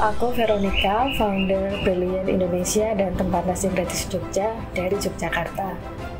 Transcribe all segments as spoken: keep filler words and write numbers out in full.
aku Veronica, founder Brilliant Indonesia dan tempat nasi gratis Jogja dari Yogyakarta.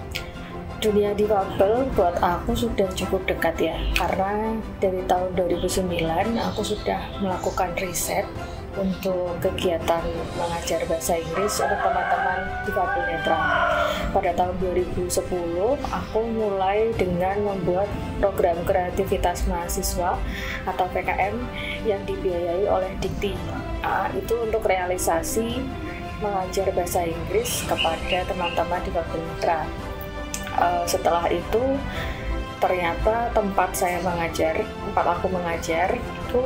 Dunia difabel buat aku sudah cukup dekat ya, karena dari tahun dua ribu sembilan aku sudah melakukan riset untuk kegiatan mengajar bahasa Inggris untuk teman-teman difabel netra. Pada tahun dua ribu sepuluh, aku mulai dengan membuat program kreativitas mahasiswa atau P K M yang dibiayai oleh Dikti. Nah, itu untuk realisasi mengajar bahasa Inggris kepada teman-teman difabel netra. Uh, setelah itu ternyata tempat saya mengajar, tempat aku mengajar itu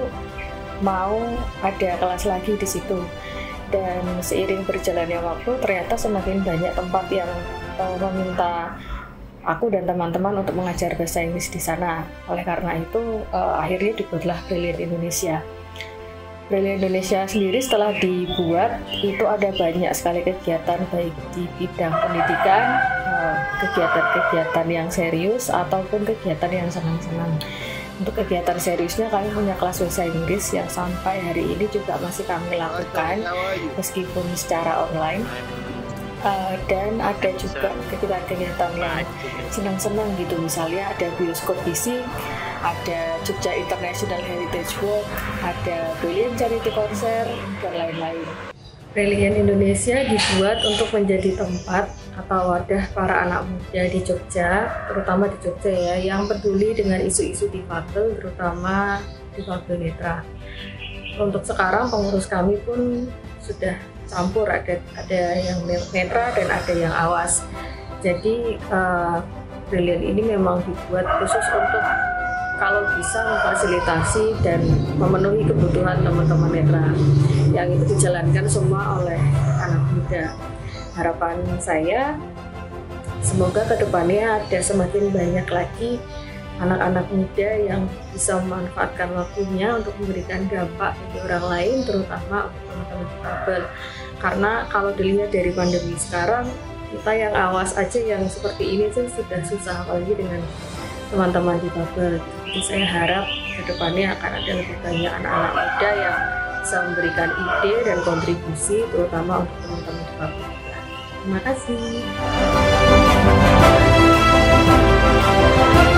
mau ada kelas lagi di situ, dan seiring berjalannya waktu ternyata semakin banyak tempat yang uh, meminta aku dan teman-teman untuk mengajar bahasa Inggris di sana. Oleh karena itu uh, akhirnya dibuatlah Brilliant Indonesia. Brilliant Indonesia sendiri setelah dibuat itu ada banyak sekali kegiatan baik di bidang pendidikan, kegiatan-kegiatan yang serius ataupun kegiatan yang senang-senang. Untuk kegiatan seriusnya kami punya kelas bahasa Inggris yang sampai hari ini juga masih kami lakukan meskipun secara online. Uh, dan ada juga kegiatan-kegiatan yang senang-senang gitu, misalnya ada bioskop fisik, ada Jogja International Heritage Walk, ada Brilliant Charity Concert, dan lain-lain. Brilliant Indonesia dibuat untuk menjadi tempat atau wadah para anak muda di Jogja, terutama di Jogja ya, yang peduli dengan isu-isu difabel, terutama difabel netra. Untuk sekarang pengurus kami pun sudah campur, ada ada yang netra dan ada yang awas. Jadi uh, Brilliant ini memang dibuat khusus untuk kalau bisa memfasilitasi dan memenuhi kebutuhan teman-teman netra, yang itu dijalankan semua oleh anak muda. Harapan saya semoga kedepannya ada semakin banyak lagi anak-anak muda yang bisa memanfaatkan waktunya untuk memberikan dampak bagi orang lain, terutama untuk teman-teman difabel. Karena kalau dilihat dari pandemi sekarang, kita yang awas aja yang seperti ini tuh sudah susah, apalagi dengan teman-teman difabel. Jadi saya harap kedepannya akan ada lebih banyak anak-anak muda yang bisa memberikan ide dan kontribusi, terutama untuk teman-teman difabel. Terima kasih.